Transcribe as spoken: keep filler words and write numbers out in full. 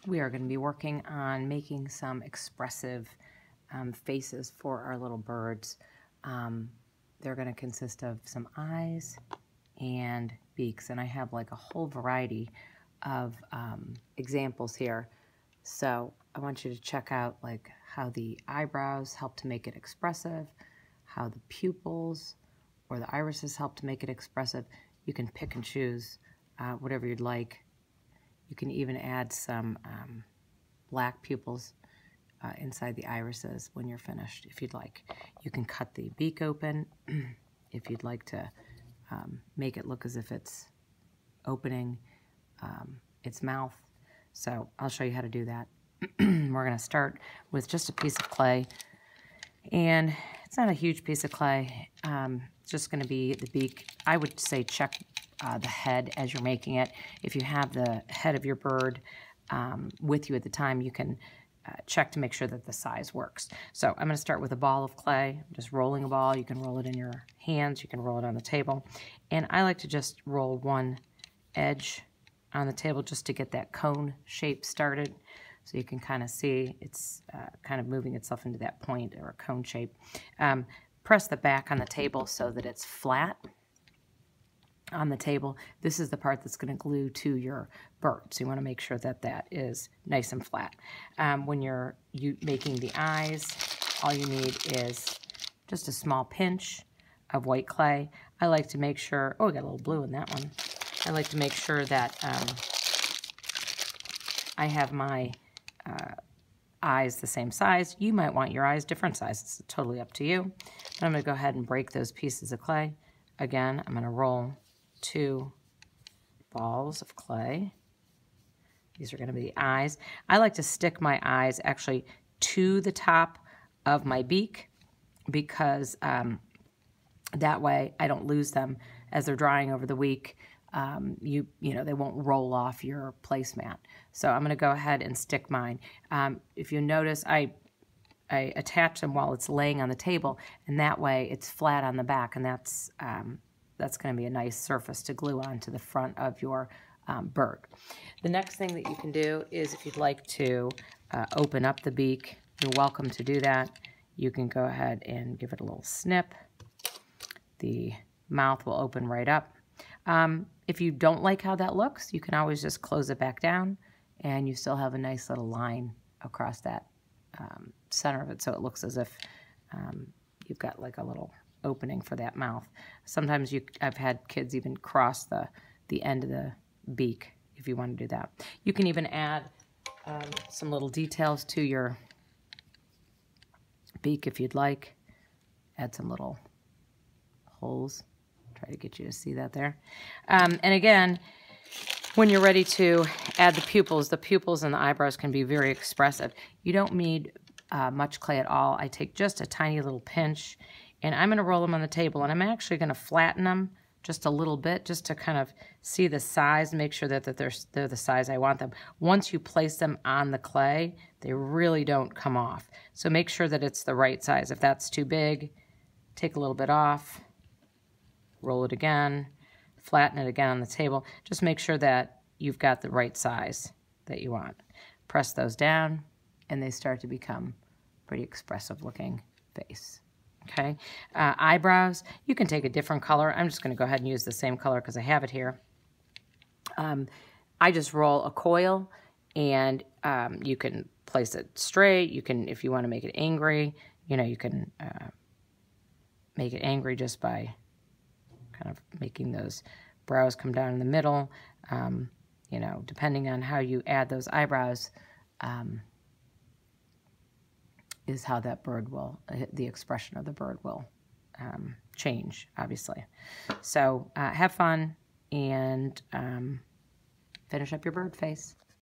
we are going to be working on making some expressive um, faces for our little birds. Um, they're going to consist of some eyes and beaks, and I have like a whole variety of um, examples here. So I want you to check out like how the eyebrows help to make it expressive, how the pupils or the irises help to make it expressive. You can pick and choose uh, whatever you'd like. You can even add some um, black pupils uh, inside the irises when you're finished, if you'd like. You can cut the beak open if you'd like to um, make it look as if it's opening um, its mouth. So I'll show you how to do that. We're going to start with just a piece of clay, and it's not a huge piece of clay. Um, it's just going to be the beak. I would say check uh, the head as you're making it. If you have the head of your bird um, with you at the time, you can uh, check to make sure that the size works. So I'm going to start with a ball of clay. I'm just rolling a ball. You can roll it in your hands. You can roll it on the table. And I like to just roll one edge on the table just to get that cone shape started. So you can kind of see it's uh, kind of moving itself into that point or a cone shape. Um, press the back on the table so that it's flat on the table. This is the part that's going to glue to your bird. So you want to make sure that that is nice and flat. Um, when you're you making the eyes, all you need is just a small pinch of white clay. I like to make sure, oh, I got a little blue in that one. I like to make sure that um, I have my uh, eyes the same size. You might want your eyes different sizes. It's totally up to you. But I'm going to go ahead and break those pieces of clay. Again, I'm going to roll two balls of clay. These are going to be the eyes. I like to stick my eyes actually to the top of my beak because um, that way I don't lose them as they're drying over the week. Um, you you know, they won't roll off your placemat. So I'm going to go ahead and stick mine. Um, if you notice, I I attach them while it's laying on the table, and that way it's flat on the back, and that's um, that's going to be a nice surface to glue onto the front of your um, bird. The next thing that you can do is if you'd like to uh, open up the beak, you're welcome to do that. You can go ahead and give it a little snip. The mouth will open right up. Um, if you don't like how that looks, you can always just close it back down, and you still have a nice little line across that um, center of it, so it looks as if um, you've got like a little opening for that mouth. Sometimes you, I've had kids even cross the, the end of the beak if you want to do that. You can even add um, some little details to your beak if you'd like. Add some little holes. Try to get you to see that there. Um, and again, when you're ready to add the pupils, the pupils and the eyebrows can be very expressive. You don't need uh, much clay at all. I take just a tiny little pinch, and I'm going to roll them on the table, and I'm actually going to flatten them just a little bit just to kind of see the size, make sure that, that they're, they're the size I want them. Once you place them on the clay, they really don't come off. So make sure that it's the right size. If that's too big, take a little bit off. Roll it again, flatten it again on the table. Just make sure that you've got the right size that you want. Press those down, and they start to become pretty expressive looking face. Okay, uh, eyebrows, you can take a different color. I'm just going to go ahead and use the same color because I have it here. Um, I just roll a coil, and um, you can place it straight. You can, if you want to make it angry, you know, you can uh, make it angry just by kind of making those brows come down in the middle. Um, you know, depending on how you add those eyebrows, um, is how that bird will, the expression of the bird will um, change, obviously. So uh, have fun and um, finish up your bird face.